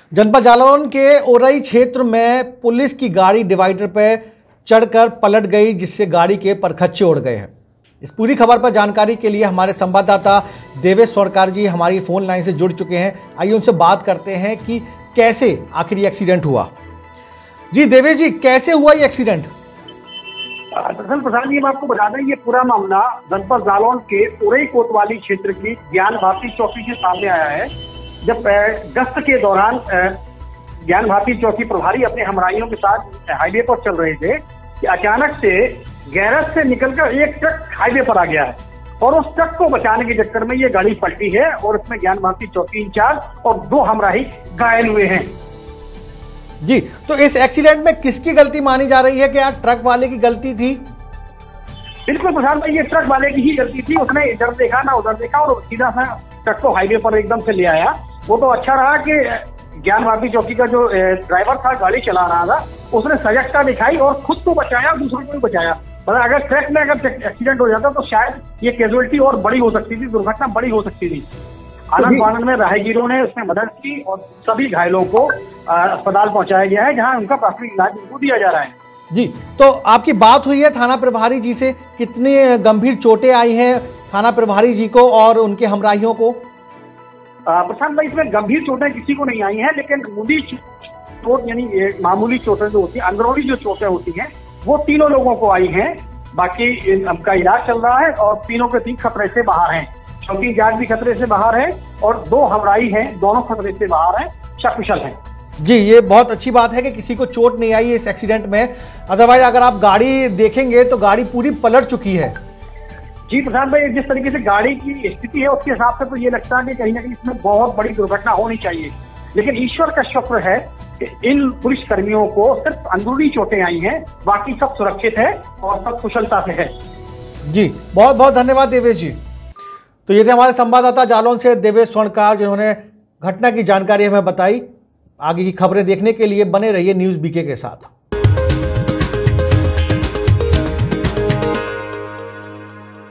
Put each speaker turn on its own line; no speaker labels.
जनपद जालौन के ओरई क्षेत्र में पुलिस की गाड़ी डिवाइडर पर चढ़कर पलट गई, जिससे गाड़ी के परखच्चे उड़ गए हैं। इस पूरी खबर पर जानकारी के लिए हमारे संवाददाता देवेश स्वर्णकार जी हमारी फोन लाइन से जुड़ चुके हैं। आइए उनसे बात करते हैं कि कैसे आखिर ये एक्सीडेंट हुआ। जी देवेश जी, कैसे हुआ ये एक्सीडेंट?
दरअसल प्रसाद जी, मैं आपको बता दें, ये पूरा मामला जनपद जालौन के ओरई कोतवाली क्षेत्र की ज्ञान भारती चौकी से सामने आया है। जब गश्त के दौरान ज्ञान भारती चौकी प्रभारी अपने हमराइयों के साथ हाईवे पर चल रहे थे कि अचानक से गैरेज से निकलकर एक ट्रक हाईवे पर आ गया है और उस ट्रक को बचाने के चक्कर में ये गाड़ी पलटी है और इसमें ज्ञान भारती चौकी इंचार्ज और 2 हमराही घायल हुए हैं।
जी, तो इस एक्सीडेंट में किसकी गलती मानी जा रही है? क्या ट्रक वाले की गलती थी?
बिल्कुल प्रसाद भाई, ये ट्रक वाले की ही गलती थी। उसने इधर देखा ना उधर देखा और सीधा सा ट्रक को हाईवे पर एकदम से ले आया। वो तो अच्छा रहा कि ज्ञान भारती चौकी का जो ड्राइवर था, गाड़ी चला रहा था, उसने सजगता दिखाई और खुद को बचाया, दूसरों को भी बचाया। मतलब अगर ट्रक में एक्सीडेंट हो जाता तो शायद ये कैजुअलिटी और बड़ी हो सकती थी, दुर्घटना बड़ी हो सकती थी। आनंद फानंद में राहगीरों ने उसमें मदद की और सभी घायलों को अस्पताल पहुंचाया गया है, जहां उनका प्राथमिक इलाज उनको दिया जा रहा है।
जी, तो आपकी बात हुई है थाना प्रभारी जी से, कितनी गंभीर चोटें आई हैं थाना प्रभारी जी को और उनके हमराहियों को?
प्रशांत भाई, इसमें गंभीर चोटें किसी को नहीं आई हैं, लेकिन मूली चोट यानी मामूली चोटें जो होती है, अंदरूनी जो चोटें होती हैं, वो तीनों लोगों को आई हैं। बाकी इनका इलाज चल रहा है और तीनों के 3 खतरे से बाहर हैं। चौकी इंचार्ज भी खतरे से बाहर है और 2 हमराही हैं, दोनों खतरे से बाहर हैं, सकुशल हैं।
जी, ये बहुत अच्छी बात है कि किसी को चोट नहीं आई इस एक्सीडेंट में। अदरवाइज अगर आप गाड़ी देखेंगे तो गाड़ी पूरी पलट चुकी है।
जी प्रसाद भाई, जिस तरीके से गाड़ी की स्थिति है उसके हिसाब से तो ये लगता है कि कहीं ना कहीं इसमें बहुत बड़ी दुर्घटना होनी चाहिए, लेकिन ईश्वर का शुक्र है कि इन पुलिस कर्मियों को सिर्फ अंदरूनी चोटें आई हैं, बाकी सब सुरक्षित है और सब कुशलता से है।
जी, बहुत बहुत धन्यवाद देवेश जी। तो ये थे हमारे संवाददाता जालौन से देवेश स्वर्णकार, जिन्होंने घटना की जानकारी हमें बताई। आगे की खबरें देखने के लिए बने रहिए न्यूज़ बीके के साथ।